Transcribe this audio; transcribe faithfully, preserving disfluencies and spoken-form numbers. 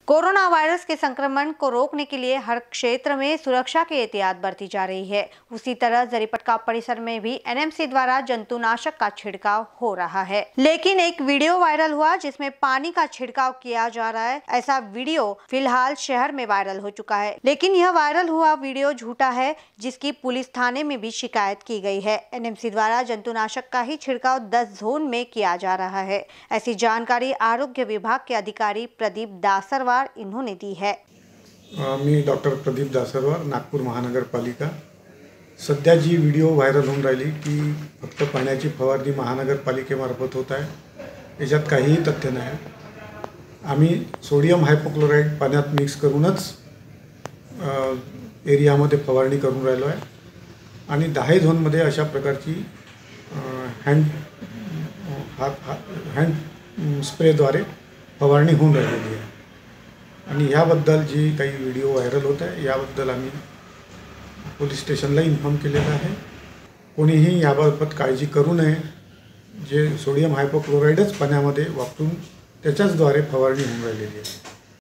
Corona virus के संक्रमण को रोकने के लिए हर क्षेत्र में सुरक्षा की एहतियात बरती जा रही है। उसी तरह जरीपटका परिसर में भी एन एम सी द्वारा जंतुनाशक का छिड़काव हो रहा है। लेकिन एक वीडियो वायरल हुआ जिसमें पानी का छिड़काव किया जा रहा है। ऐसा वीडियो फिलहाल शहर में वायरल हो चुका है, लेकिन यह वायरल हुआ वीडियो झूठा है, जिसकी पुलिस थाने में भी शिकायत की गई है। एन एम सी द्वारा जंतुनाशक का ही छिड़काव दस जोन में किया जा रहा है। ऐसी जानकारी आरोग्य विभाग के अधिकारी प्रदीप दासरवार इन्होंने दी है। मी डॉक्टर प्रदीप दासरवार, नागपूर महानगरपालिका। सध्या जी व्हिडिओ व्हायरल होऊन राहिली की फक्त पाण्याची फवारणी महानगरपालिकेमार्फत होत आहे, याच्यात काहीही तथ्य नाही। आम्ही सोडियम हायपोक्लोराइड पाण्यात मिक्स करूनच एरियामध्ये फवारणी करून राहिलो आहे आणि दहा झोनमध्ये अशा प्रकारची हँड हँड स्प्रेद्वारे फवारणी होऊन राहिलेली आहे। आणि याबद्दल जी काही व्हिडिओ व्हायरल होत आहे याबद्दल आम्ही पोलीस स्टेशनला इन्फॉर्म केलेलं आहे। कोणीही याबाबत काळजी करू नये। जे सोडियम हायपोक्लोराइडच पाण्यामध्ये वापरून त्याच्याचद्वारे फवारणी होऊन राहिलेली आहे।